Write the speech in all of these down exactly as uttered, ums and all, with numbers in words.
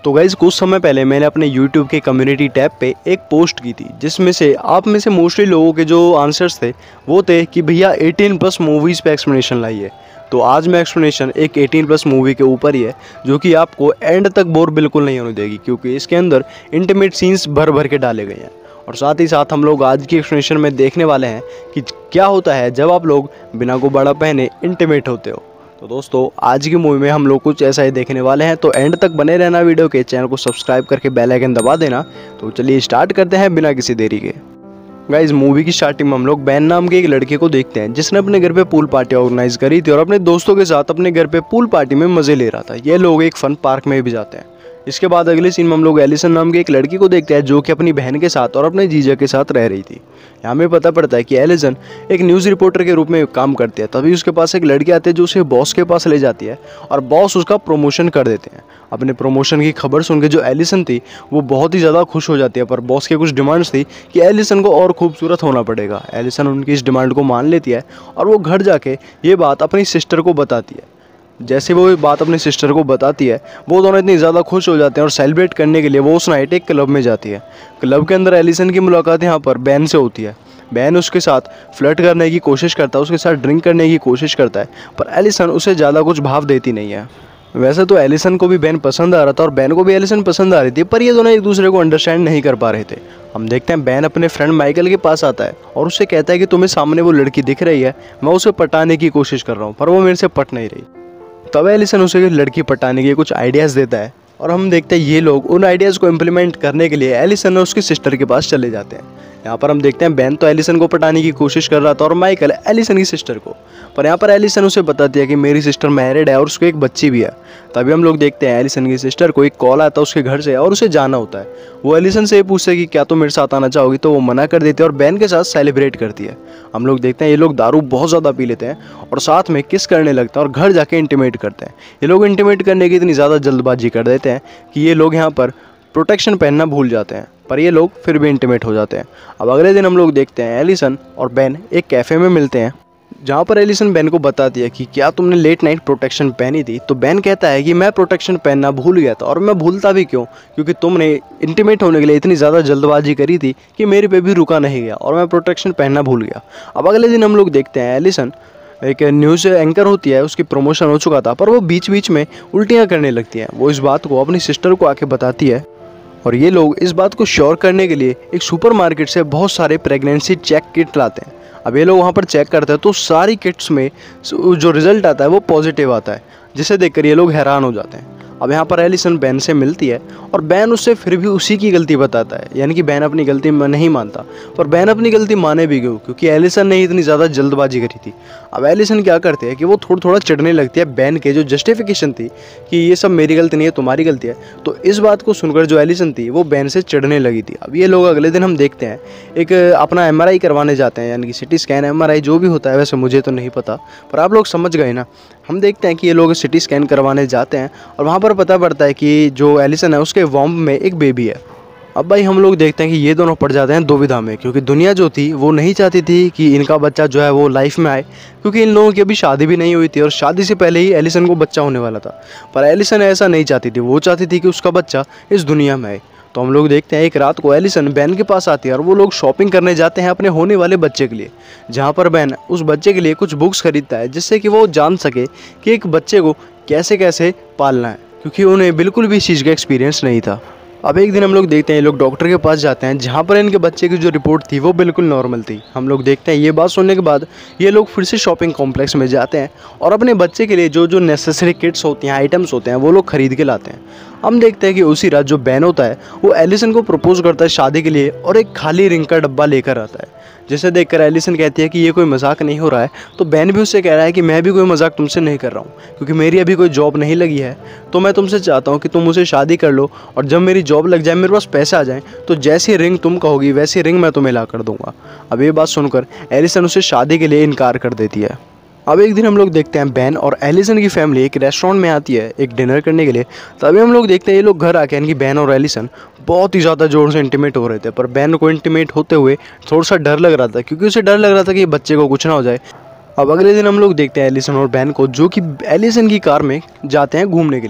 तो गाइज़ कुछ समय पहले मैंने अपने यूट्यूब के कम्युनिटी टैब पे एक पोस्ट की थी, जिसमें से आप में से मोस्टली लोगों के जो आंसर्स थे वो थे कि भैया अठारह प्लस मूवीज़ पे एक्सप्लेनेशन लाइए। तो आज मैं एक्सप्लेनेशन एक अठारह प्लस मूवी के ऊपर ही है, जो कि आपको एंड तक बोर बिल्कुल नहीं होने देगी, क्योंकि इसके अंदर इंटीमेट सीन्स भर भर के डाले गए हैं। और साथ ही साथ हम लोग आज की एक्सप्लेनेशन में देखने वाले हैं कि क्या होता है जब आप लोग बिना गुब्बारा पहने इंटीमेट होते हो। तो दोस्तों आज की मूवी में हम लोग कुछ ऐसा ही देखने वाले हैं, तो एंड तक बने रहना वीडियो के, चैनल को सब्सक्राइब करके बेल आइकन दबा देना। तो चलिए स्टार्ट करते हैं बिना किसी देरी के। गाइस मूवी की स्टार्टिंग में हम लोग बैन नाम के एक लड़के को देखते हैं, जिसने अपने घर पे पूल पार्टी ऑर्गेनाइज करी थी और अपने दोस्तों के साथ अपने घर पे पूल पार्टी में मजे ले रहा था। ये लोग एक फन पार्क में भी जाते हैं। इसके बाद अगले सीन में हम लोग एलिसन नाम के एक लड़की को देखते हैं, जो कि अपनी बहन के साथ और अपने जीजा के साथ रह रही थी। यहाँ में पता पड़ता है कि एलिसन एक न्यूज़ रिपोर्टर के रूप में काम करती है। तभी उसके पास एक लड़की आती है जो उसे बॉस के पास ले जाती है और बॉस उसका प्रमोशन कर देते हैं। अपने प्रमोशन की खबर सुन के जो एलिसन थी वो बहुत ही ज़्यादा खुश हो जाती है, पर बॉस के कुछ डिमांड्स थी कि एलिसन को और खूबसूरत होना पड़ेगा। एलिसन उनकी इस डिमांड को मान लेती है और वो घर जाके ये बात अपनी सिस्टर को बताती है। जैसे वो बात अपनी सिस्टर को बताती है, वो दोनों इतनी ज़्यादा खुश हो जाते हैं और सेलिब्रेट करने के लिए वो उस नाइट एक क्लब में जाती है। क्लब के अंदर एलिसन की मुलाकात यहाँ पर बैन से होती है। बैन उसके साथ फ्लर्ट करने की कोशिश करता है, उसके साथ ड्रिंक करने की कोशिश करता है, पर एलिसन उसे ज़्यादा कुछ भाव देती नहीं है। वैसे तो एलिसन को भी बैन पसंद आ रहा था और बैन को भी एलिसन पसंद आ रही थी, पर ये दोनों एक दूसरे को अंडरस्टैंड नहीं कर पा रहे थे। हम देखते हैं बैन अपने फ्रेंड माइकल के पास आता है और उससे कहता है कि तुम्हें सामने वो लड़की दिख रही है, मैं उसे पटाने की कोशिश कर रहा हूँ, पर वो मेरे से पट नहीं रही। तब एलिसन उसे लड़की पटाने के कुछ आइडियाज़ देता है और हम देखते हैं ये लोग उन आइडियाज़ को इम्प्लीमेंट करने के लिए एलिसन और उसकी सिस्टर के पास चले जाते हैं। यहाँ पर हम देखते हैं बैन तो एलिसन को पटाने की कोशिश कर रहा था और माइकल एलिसन की सिस्टर को, पर यहाँ पर एलिसन उसे बताती है कि मेरी सिस्टर मैरिड है और उसको एक बच्ची भी है। तभी हम लोग देखते हैं एलिसन की सिस्टर को एक कॉल आता है उसके घर से और उसे जाना होता है। वो एलिसन से ये पूछते कि क्या तुम मेरे साथ आना चाहोगी, तो वो मना कर देती है और बैन के साथ सेलिब्रेट करती है। हम लोग देखते हैं ये लोग दारू बहुत ज़्यादा पी लेते हैं और साथ में किस करने लगते हैं और घर जाके इंटीमेट करते हैं। ये लोग इंटीमेट करने की इतनी ज़्यादा जल्दबाजी कर देते हैं कि ये लोग यहाँ पर प्रोटेक्शन पहनना भूल जाते हैं, पर ये लोग फिर भी इंटीमेट हो जाते हैं। अब अगले दिन हम लोग देखते हैं एलिसन और बैन एक कैफ़े में मिलते हैं, जहाँ पर एलिसन बैन को बताती है कि क्या तुमने लेट नाइट प्रोटेक्शन पहनी थी। तो बैन कहता है कि मैं प्रोटेक्शन पहनना भूल गया था, और मैं भूलता भी क्यों, क्योंकि तुमने इंटीमेट होने के लिए इतनी ज़्यादा जल्दबाजी करी थी कि मेरे पे भी रुका नहीं गया और मैं प्रोटेक्शन पहनना भूल गया। अब अगले दिन हम लोग देखते हैं एलिसन एक न्यूज़ एंकर होती है, उसकी प्रमोशन हो चुका था, पर वो बीच बीच में उल्टियाँ करने लगती हैं। वो इस बात को अपनी सिस्टर को आके बताती है और ये लोग इस बात को श्योर करने के लिए एक सुपरमार्केट से बहुत सारे प्रेगनेंसी चेक किट लाते हैं। अब ये लोग वहाँ पर चेक करते हैं तो सारी किट्स में जो रिज़ल्ट आता है वो पॉजिटिव आता है, जिसे देखकर ये लोग हैरान हो जाते हैं। अब यहाँ पर एलिसन बैन से मिलती है और बैन उससे फिर भी उसी की गलती बताता है, यानी कि बैन अपनी गलती नहीं मानता। पर बैन अपनी गलती माने भी क्यों, क्योंकि एलिसन ने इतनी ज़्यादा जल्दबाजी करी थी। अब एलिसन क्या करते हैं कि वो थोड़ा थोड़ा चिढ़ने लगती है बैन के जो जस्टिफिकेशन थी कि ये सब मेरी गलती नहीं है, तुम्हारी गलती है। तो इस बात को सुनकर जो एलिसन थी वो बैन से चिढ़ने लगी थी। अब ये लोग अगले दिन हम देखते हैं एक अपना एम आर आई करवाने जाते हैं, यानी कि CT scan M R I जो भी होता है, वैसे मुझे तो नहीं पता, पर आप लोग समझ गए ना। हम देखते हैं कि ये लोग सिटी स्कैन करवाने जाते हैं और वहाँ पर पता पड़ता है कि जो एलिसन है उसके वॉम्ब में एक बेबी है। अब भाई हम लोग देखते हैं कि ये दोनों पड़ जाते हैं दुविधा में, क्योंकि दुनिया जो थी वो नहीं चाहती थी कि इनका बच्चा जो है वो लाइफ में आए, क्योंकि इन लोगों की अभी शादी भी नहीं हुई थी और शादी से पहले ही एलिसन को बच्चा होने वाला था। पर एलिसन ऐसा नहीं चाहती थी, वो चाहती थी कि उसका बच्चा इस दुनिया में आए। तो हम लोग देखते हैं एक रात को एलिसन बैन के पास आती है और वो लोग शॉपिंग करने जाते हैं अपने होने वाले बच्चे के लिए, जहाँ पर बैन उस बच्चे के लिए कुछ बुक्स खरीदता है, जिससे कि वो जान सके कि एक बच्चे को कैसे कैसे पालना है, क्योंकि उन्हें बिल्कुल भी इस चीज़ का एक्सपीरियंस नहीं था। अब एक दिन हम लोग देखते हैं ये लोग डॉक्टर के पास जाते हैं, जहाँ पर इनके बच्चे की जो रिपोर्ट थी वो बिल्कुल नॉर्मल थी। हम लोग देखते हैं ये बात सुनने के बाद ये लोग फिर से शॉपिंग कॉम्प्लेक्स में जाते हैं और अपने बच्चे के लिए जो जो नेसेसरी किट्स होती हैं, आइटम्स होते हैं, वो लोग खरीद के लाते हैं। हम देखते हैं कि उसी रात जो बैन होता है वो एलिसन को प्रपोज करता है शादी के लिए और एक खाली रिंग का डब्बा लेकर आता है, जिसे देखकर एलिसन कहती है कि ये कोई मजाक नहीं हो रहा है। तो बैन भी उससे कह रहा है कि मैं भी कोई मजाक तुमसे नहीं कर रहा हूँ, क्योंकि मेरी अभी कोई जॉब नहीं लगी है, तो मैं तुमसे चाहता हूँ कि तुम मुझसे शादी कर लो और जब मेरी जॉब लग जाए, मेरे पास पैसे आ जाएँ, तो जैसी रिंग तुम कहोगी वैसी रिंग मैं तुम्हें ला कर दूँगा। अब ये बात सुनकर एलिसन उसे शादी के लिए इनकार कर देती है। अब एक दिन हम लोग देखते हैं बैन और एलिसन की फैमिली एक रेस्टोरेंट में आती है एक डिनर करने के लिए। तभी हम लोग देखते हैं ये लोग घर आके, यानी कि बैन और एलिसन बहुत ही ज़्यादा जोर से इंटीमेट हो रहे थे, पर बैन को इंटीमेट होते हुए थोड़ा सा डर लग रहा था, क्योंकि उसे डर लग रहा था कि बच्चे को कुछ ना हो जाए। अब अगले दिन हम लोग देखते हैं एलिसन और बैन को, जो कि एलिसन की कार में जाते हैं घूमने के लिए।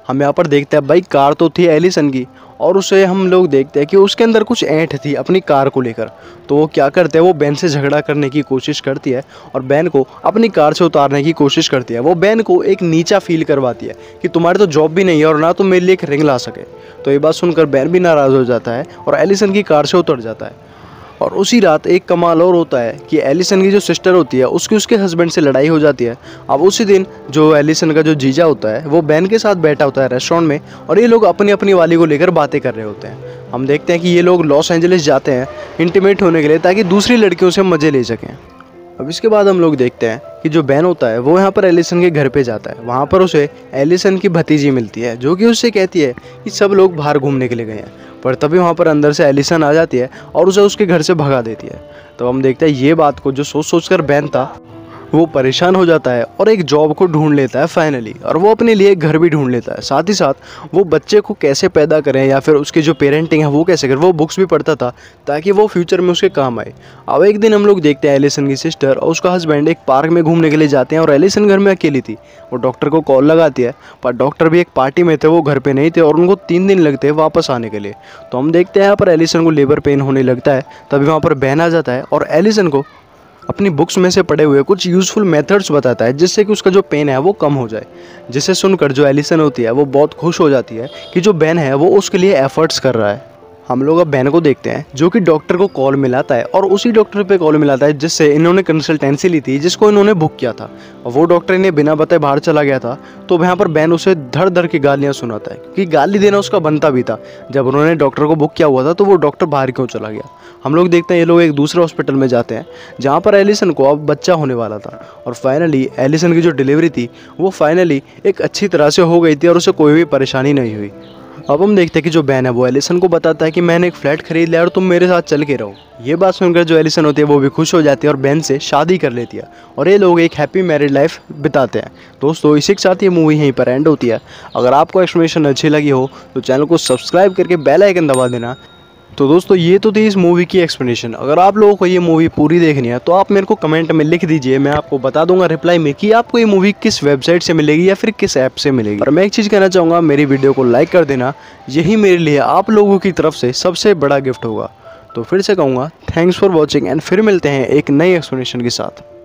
हम यहाँ पर देखते हैं भाई कार तो थी एलिसन की, और उसे हम लोग देखते हैं कि उसके अंदर कुछ ऐंठ थी अपनी कार को लेकर। तो वो क्या करते हैं, वो बेन से झगड़ा करने की कोशिश करती है और बेन को अपनी कार से उतारने की कोशिश करती है। वो बेन को एक नीचा फील करवाती है कि तुम्हारे तो जॉब भी नहीं है और ना तुम मेरे लिए एक रिंग ला सके। तो ये बात सुनकर बेन भी नाराज़ हो जाता है और एलिसन की कार से उतर जाता है। और उसी रात एक कमाल और होता है कि एलिसन की जो सिस्टर होती है उसकी उसके हस्बैंड से लड़ाई हो जाती है। अब उसी दिन जो एलिसन का जो जीजा होता है वो बेन के साथ बैठा होता है रेस्टोरेंट में, और ये लोग अपनी अपनी वाली को लेकर बातें कर रहे होते हैं। हम देखते हैं कि ये लोग लॉस एंजलिस जाते हैं इंटीमेट होने के लिए, ताकि दूसरी लड़कियों से मज़े ले सकें। अब इसके बाद हम लोग देखते हैं कि जो बेन होता है वो यहाँ पर एलिसन के घर पे जाता है। वहाँ पर उसे एलिसन की भतीजी मिलती है जो कि उससे कहती है कि सब लोग बाहर घूमने के लिए गए हैं, पर तभी वहाँ पर अंदर से एलिसन आ जाती है और उसे उसके घर से भगा देती है। तो हम देखते हैं ये बात को जो सोच सोच कर बेन था वो परेशान हो जाता है और एक जॉब को ढूंढ लेता है फाइनली, और वो अपने लिए एक घर भी ढूंढ लेता है। साथ ही साथ वो बच्चे को कैसे पैदा करें या फिर उसकी जो पेरेंटिंग है वो कैसे करें, वो बुक्स भी पढ़ता था ताकि वो फ्यूचर में उसके काम आए। अब एक दिन हम लोग देखते हैं एलिसन की सिस्टर और उसका हस्बैंड एक पार्क में घूमने के लिए जाते हैं और एलिसन घर में अकेली थी। वो डॉक्टर को कॉल लगाती है, पर डॉक्टर भी एक पार्टी में थे, वो घर पर नहीं थे और उनको तीन दिन लगते हैं वापस आने के लिए। तो हम देखते हैं यहाँ पर एलिसन को लेबर पेन होने लगता है। तभी वहाँ पर बेन आ जाता है और एलिसन को अपनी बुक्स में से पढ़े हुए कुछ यूज़फुल मेथड्स बताता है जिससे कि उसका जो पेन है वो कम हो जाए। जिसे सुनकर जो एलिसन होती है वो बहुत खुश हो जाती है कि जो बेन है वो उसके लिए एफर्ट्स कर रहा है। हम लोग अब बेन को देखते हैं जो कि डॉक्टर को कॉल मिलाता है और उसी डॉक्टर पे कॉल मिलाता है जिससे इन्होंने कंसल्टेंसी ली थी, जिसको इन्होंने बुक किया था। और वो डॉक्टर इन्हें बिना बताए बाहर चला गया था। तो यहाँ पर बेन उसे धड़ धड़ की गालियाँ सुनाता है कि गाली देना उसका बनता भी था। जब उन्होंने डॉक्टर को बुक किया हुआ था तो वो डॉक्टर बाहर क्यों चला गया। हम लोग देखते हैं ये लोग एक दूसरे हॉस्पिटल में जाते हैं जहाँ पर एलिसन को अब बच्चा होने वाला था, और फाइनली एलिसन की जो डिलीवरी थी वो फाइनली एक अच्छी तरह से हो गई थी और उसे कोई भी परेशानी नहीं हुई। अब हम देखते हैं कि जो बेन है वो एलिसन को बताता है कि मैंने एक फ्लैट खरीद लिया और तुम मेरे साथ चल के रहो। ये बात सुनकर जो एलिसन होती है वो भी खुश हो जाती है और बेन से शादी कर लेती है, और ये लोग एक हैप्पी मैरिड लाइफ बिताते हैं। दोस्तों इसी के साथ ये मूवी यहीं पर एंड होती है। अगर आपको एक्सप्लेनेशन अच्छी लगी हो तो चैनल को सब्सक्राइब करके बेल आइकन दबा देना। तो दोस्तों ये तो थी इस मूवी की एक्सप्लेनेशन। अगर आप लोगों को ये मूवी पूरी देखनी है तो आप मेरे को कमेंट में लिख दीजिए, मैं आपको बता दूंगा रिप्लाई में कि आपको ये मूवी किस वेबसाइट से मिलेगी या फिर किस ऐप से मिलेगी। और मैं एक चीज़ कहना चाहूँगा, मेरी वीडियो को लाइक कर देना, यही मेरे लिए आप लोगों की तरफ से सबसे बड़ा गिफ्ट होगा। तो फिर से कहूँगा थैंक्स फॉर वॉचिंग एंड फिर मिलते हैं एक नई एक्सप्लेनेशन के साथ।